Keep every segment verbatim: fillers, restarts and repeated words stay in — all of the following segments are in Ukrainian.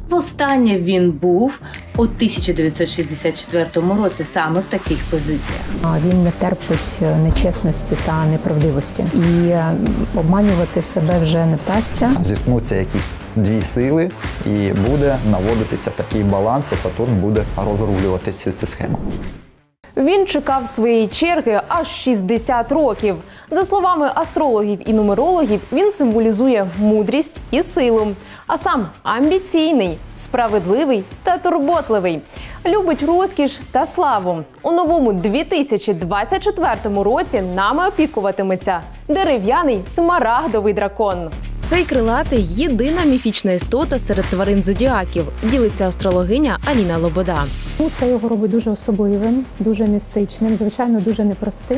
Востаннє він був у тисяча дев'ятсот шістдесят четвертому році саме в таких позиціях. Він не терпить нечесності та неправдивості. І обманювати себе вже не вдасться. Зіткнуться якісь дві сили і буде наводитися такий баланс, і Сатурн буде розрулювати всю цю схему. Він чекав своєї черги аж шістдесят років. За словами астрологів і нумерологів, він символізує мудрість і силу. А сам амбіційний, справедливий та турботливий. Любить розкіш та славу. У новому дві тисячі двадцять четвертому році нами опікуватиметься дерев'яний смарагдовий дракон. Цей крилатий – єдина міфічна істота серед тварин зодіаків, ділиться астрологиня Аліна Лобода. Це його робить дуже особливим, дуже містичним, звичайно, дуже непростим,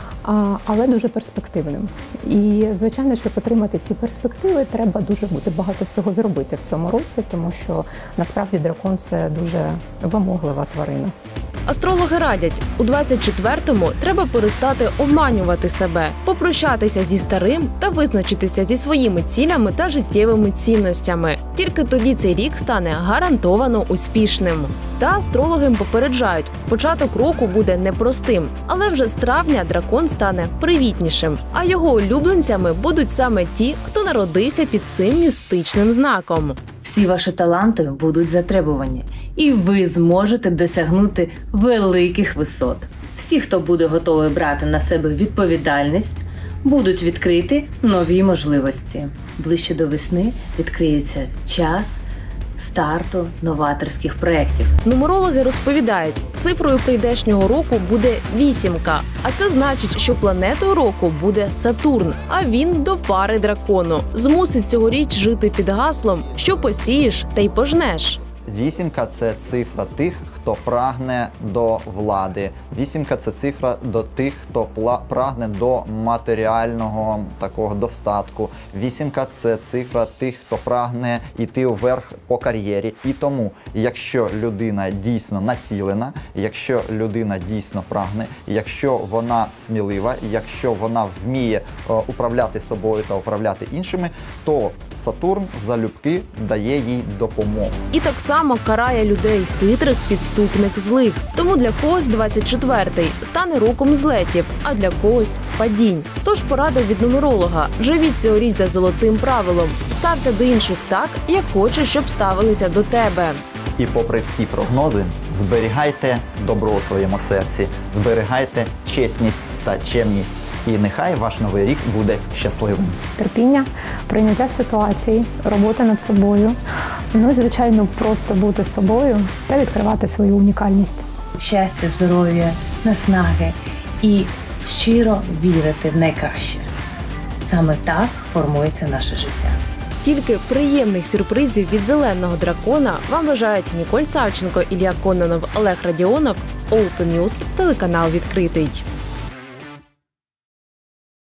але дуже перспективним. І, звичайно, щоб отримати ці перспективи, треба дуже буде багато всього зробити в цьому році, тому що, насправді, дракон – це дуже вимоглива тварина. Астрологи радять, у двадцять четвертому треба перестати обманювати себе, попрощатися зі старим та визначитися зі своїми цілями та життєвими цінностями. Тільки тоді цей рік стане гарантовано успішним. Та астрологи попереджають, початок року буде непростим, але вже з травня дракон стане привітнішим. А його улюбленцями будуть саме ті, хто народився під цим містичним знаком. Всі ваші таланти будуть затребувані, і ви зможете досягнути великих висот. Всі, хто буде готовий брати на себе відповідальність, будуть відкриті нові можливості. Ближче до весни відкриється час старту новаторських проєктів. Нумерологи розповідають, цифрою прийдешнього року буде вісімка. А це значить, що планетою року буде Сатурн, а він до пари дракону. Змусить цьогоріч жити під гаслом «що посієш, те й пожнеш». Вісімка – це цифра тих, хто прагне до влади. Вісімка – це цифра до тих, хто прагне до матеріального такого достатку. Вісімка – це цифра тих, хто прагне йти вверх по кар'єрі. І тому, якщо людина дійсно націлена, якщо людина дійсно прагне, якщо вона смілива, якщо вона вміє управляти собою та управляти іншими, то Сатурн залюбки дає їй допомогу. І так само карає людей хитрих, підступних, злих. Тому для когось двадцять четвертий стане роком злетів, а для когось – падінь. Тож порада від нумеролога – живіть цьогоріч за золотим правилом. Стався до інших так, як хочеш, щоб ставилися до тебе. І попри всі прогнози, зберігайте добро у своєму серці, зберігайте чесність та чемність. І нехай ваш новий рік буде щасливим. Терпіння, прийняття ситуації, робота над собою, ну, звичайно, просто бути собою та відкривати свою унікальність. Щастя, здоров'я, наснаги і щиро вірити в найкраще. Саме так формується наше життя. Тільки приємних сюрпризів від зеленого дракона вам бажають Ніколь Савченко, Ілля Кононов, Олег Радіонов, Open News, телеканал «Відкритий».